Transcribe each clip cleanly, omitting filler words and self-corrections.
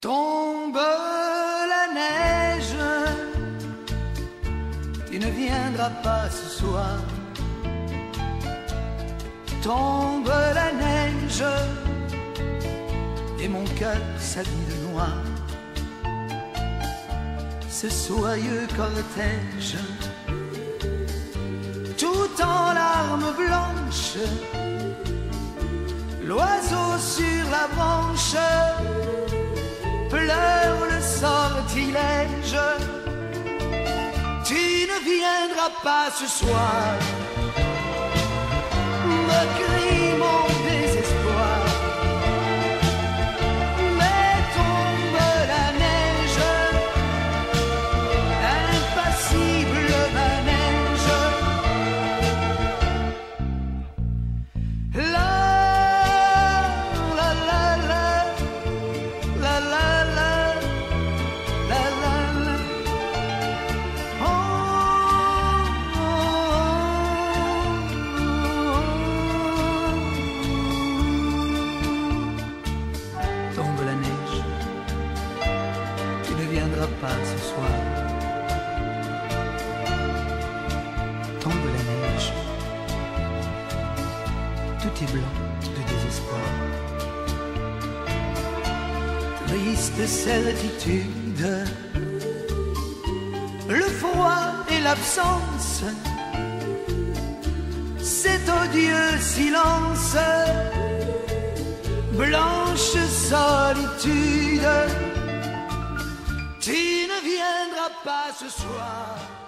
Tombe la neige, tu ne viendras pas ce soir. Tombe la neige, et mon cœur s'habille de noir. Ce soyeux cortège, tout en larmes blanches, l'oiseau sur la branche pleure le sortilège. Tu ne viendras pas ce soir, me crie mon désespoir. Mais tombe la neige, impassible manège. La la la la la la la la la la. Oh, oh, oh. Tombe la neige, tu ne viendras pas ce soir. Tombe la neige, tout est blanc de désespoir. Triste certitude, le froid et l'absence, cet odieux silence, blanche solitude. Tu ne viendras pas ce soir.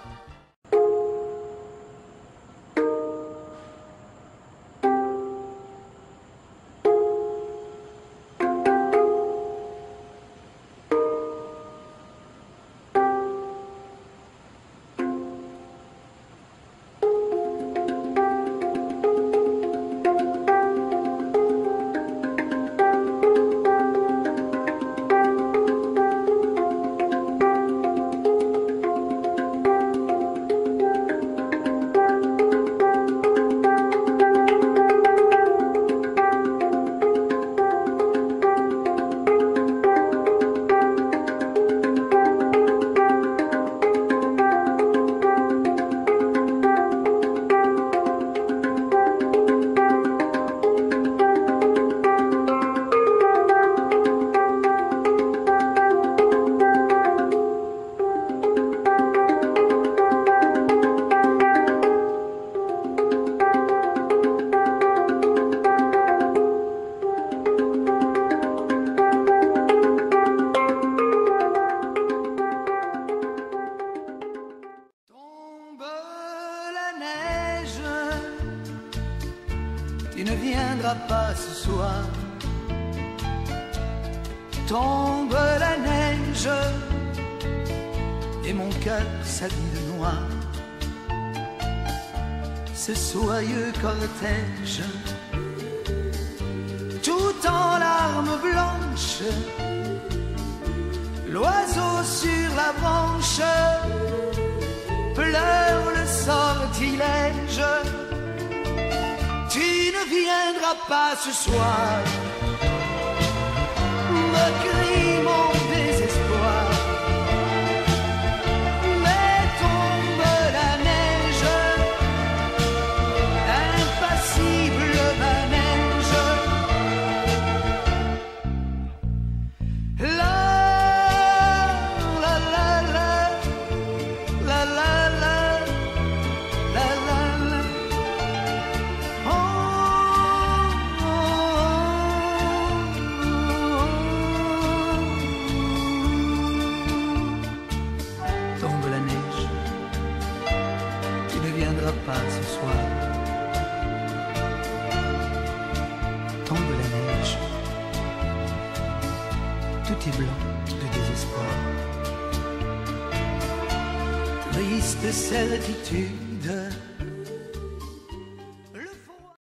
Tu ne viendras pas ce soir. Tombe la neige, et mon cœur s'habille de noir. Ce soyeux cortège, tout en larmes blanches, l'oiseau sur la branche pleure le sortilège. Tu ne viendras pas ce soir, me crie mon désespoir. Mais tombe la neige, impassible manège. La la la la la la la la la la. Oh, oh, oh. Tombe la neige, tu ne viendras pas ce soir. Tombe la neige, tout est blanc de désespoir. Triste certitude,